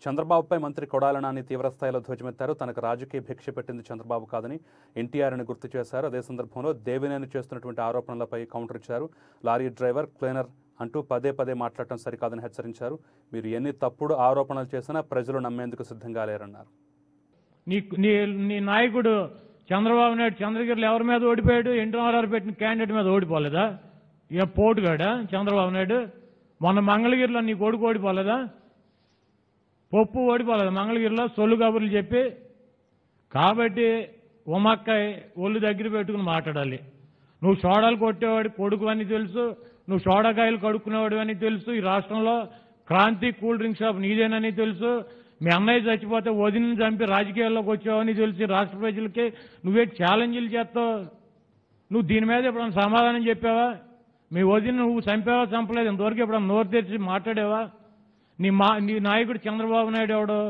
చంద్రబాబుపై మంత్రి కొడాలి నాని తీవ్రస్థాయిలో ధ్వజమెత్తారు. తనకు రాజకీయ భిక్ష పెట్టింది చంద్రబాబు కాదని ఎన్టీఆర్ని గుర్తు చేశారు. అదే సందర్భంలో దేవినేని చేస్తున్నటువంటి ఆరోపణలపై కౌంటర్ ఇచ్చారు. లారీ డ్రైవర్, క్లీనర్ అంటూ పదే పదే మాట్లాడటం సరికాదని హెచ్చరించారు. మీరు ఎన్ని తప్పుడు ఆరోపణలు చేసినా ప్రజలు నమ్మేందుకు సిద్ధంగా లేరన్నారు. నీ నాయకుడు చంద్రబాబు నాయుడు చంద్రగిరిలో ఎవరి మీద ఓడిపోయాడు? ఎన్టీఆర్ పెట్టిన క్యాండిడేట్ మీద ఓడిపోలేదా? ఇక పోటుగాడా చంద్రబాబు నాయుడు? మొన్న మంగళగిరిలో నీ కొడుకు ఓడిపోలేదా? పప్పు ఓడిపోలేదు మంగళగిరిలో, సొల్లు కబుర్లు చెప్పి. కాబట్టి ఉమక్కాయ ఒళ్ళు దగ్గర పెట్టుకుని మాట్లాడాలి. నువ్వు సోడాలు కొట్టేవాడు కొడుకు అని తెలుసు, నువ్వు సోడాకాయలు కడుక్కునేవాడు అని తెలుసు. ఈ రాష్ట్రంలో క్రాంతి కూల్ డ్రింక్ షాప్ నీదేనని తెలుసు. మీ అన్నయ్య చచ్చిపోతే వదిలిని చంపి రాజకీయాల్లోకి వచ్చావని తెలిసి రాష్ట్ర ప్రజలకి నువ్వే ఛాలెంజ్లు చేస్తావు. నువ్వు దీని మీద ఎప్పుడన్నా సమాధానం చెప్పావా? మీ వదిన నువ్వు చంపావా చంపలేదు ఇంతవరకు ఎప్పుడన్నా నోరు తెరిచి మాట్లాడావా? నీ నాయకుడు చంద్రబాబు నాయుడు ఎవడు?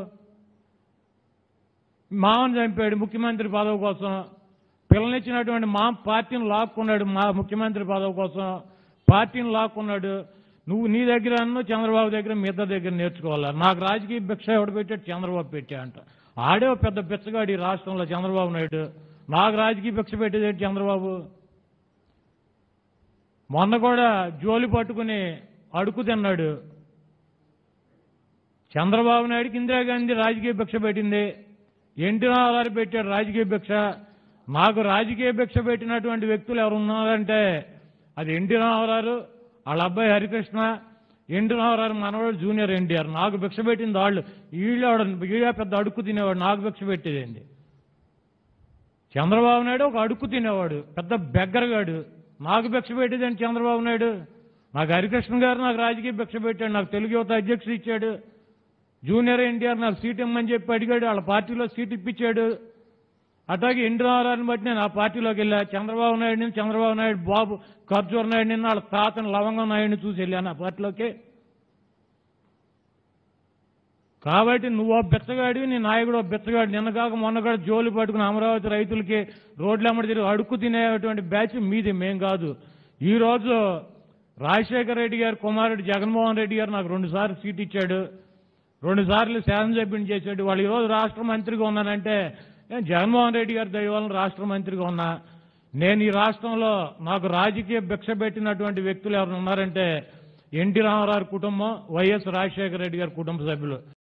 మామను చంపాడు ముఖ్యమంత్రి పదవి కోసం. పిల్లనిచ్చినటువంటి మా పార్టీని లాక్కున్నాడు. మా ముఖ్యమంత్రి పదవి కోసం పార్టీని లాక్కున్నాడు. నువ్వు నీ దగ్గర చంద్రబాబు దగ్గర మీ ఇద్దరి దగ్గర నేర్చుకోవాలా. నాకు రాజకీయ భిక్ష ఎవడు పెట్టాడు? చంద్రబాబు పెట్టా అంట. ఆడే పెద్ద బిచ్చగాడు ఈ రాష్ట్రంలో చంద్రబాబు నాయుడు. నాకు రాజకీయ భిక్ష పెట్టేది చంద్రబాబు. మొన్న కూడా జోలి పట్టుకుని అడుగు తిన్నాడు. చంద్రబాబు నాయుడికి ఇందిరాగాంధీ రాజకీయ భిక్ష పెట్టింది, ఎన్టీఆర్ పెట్టాడు రాజకీయ భిక్ష. నాకు రాజకీయ భిక్ష పెట్టినటువంటి వ్యక్తులు ఎవరు ఉన్నారంటే అది ఎన్టీఆర్, వాళ్ళ అబ్బాయి హరికృష్ణ, ఎన్టీఆర్ మనవాడు జూనియర్ ఎన్టీఆర్. నాకు భిక్ష పెట్టింది వాళ్ళు. వీళ్ళ పెద్ద అడుక్కు తినేవాడు, నాకు భిక్ష పెట్టేదండి. చంద్రబాబు నాయుడు ఒక అడుక్కు తినేవాడు, పెద్ద బెగ్గరగాడు. నాకు భిక్ష పెట్టేదండి చంద్రబాబు నాయుడు. నాకు హరికృష్ణ గారు నాకు రాజకీయ భిక్ష పెట్టాడు, నాకు తెలుగు యువత అధ్యక్షుడు ఇచ్చాడు. జూనియర్ ఎన్టీఆర్ నాకు సీట్ ఇమ్మని చెప్పి అడిగాడు, వాళ్ళ పార్టీలో సీట్ ఇప్పించాడు. అట్లాగే ఎన్టీఆర్ని బట్టి నేను ఆ పార్టీలోకి వెళ్ళా. చంద్రబాబు నాయుడు బాబు ఖర్జూర్ నాయుడు నిన్న వాళ్ళ తాతను లవంగం నాయుడిని చూసి వెళ్ళాను ఆ పార్టీలోకి. కాబట్టి నువ్వు బెచ్చగాడివి, నీ నాయకుడు బెచ్చగాడు. నిన్న కాక మొన్న కూడా జోలు పట్టుకుని అమరావతి రైతులకి రోడ్లమ్మడి తిరిగి అడుక్కు తినేటువంటి బ్యాచ్ మీది, మేం కాదు. ఈరోజు రాజశేఖర రెడ్డి గారు కుమారుడు జగన్మోహన్ రెడ్డి గారు నాకు 2 సార్లు సీట్ ఇచ్చాడు, 2 సార్లు శాసనసభ్యుని చేశాడు. వాళ్ళు ఈరోజు రాష్ట్ర మంత్రిగా ఉన్నానంటే నేను జగన్మోహన్ రెడ్డి గారి దయ వలన రాష్ట్ర మంత్రిగా ఉన్నా. నేను ఈ రాష్ట్రంలో నాకు రాజకీయ భిక్ష పెట్టినటువంటి వ్యక్తులు ఎవరు ఉన్నారంటే ఎన్టీ రామారావు కుటుంబం, వైఎస్ రాజశేఖర రెడ్డి గారి కుటుంబ సభ్యులు.